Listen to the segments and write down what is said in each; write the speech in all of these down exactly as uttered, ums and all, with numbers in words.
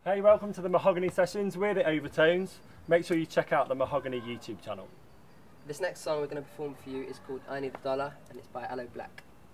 Hey, welcome to the Mahogany Sessions. We're the Overtones. Make sure you check out the Mahogany YouTube channel. This next song we're going to perform for you is called I Need a Dollar, and it's by Aloe Blacc.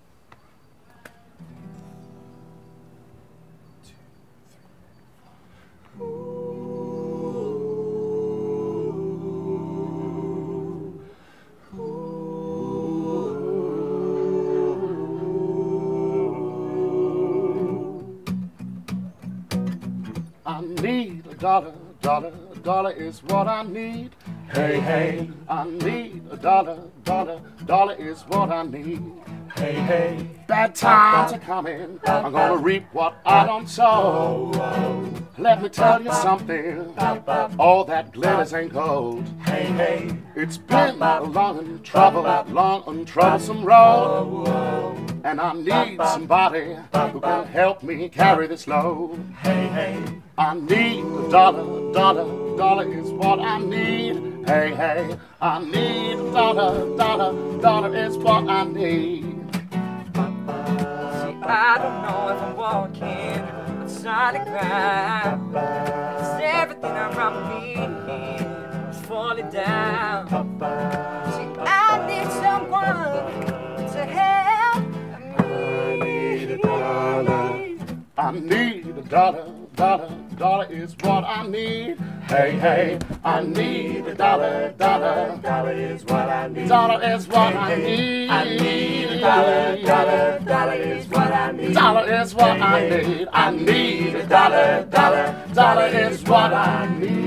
I need a dollar, dollar, dollar is what I need. Hey, hey, I need a dollar, dollar, dollar is what I need. Hey, hey, bad times are coming, I'm gonna reap what I don't sow. Let me tell you something, all that glitters ain't gold. Hey, hey, it's been a long and troubled, long and troublesome road. And I need somebody who can help me carry this load. Hey, hey, I need a dollar, dollar, dollar is what I need. Hey, hey, I need a dollar, dollar, dollar is what I need. See, I don't know if I'm walking on solid ground, 'cause everything around me is falling down. See, I need someone to help me. I need a dollar, dollar, dollar is what I need. Hey, hey, I need a dollar, dollar, dollar is what I need. Dollar is what I need. I need a dollar, dollar, dollar is what I need. Dollar is what I need. I need a dollar, dollar, dollar is what I need.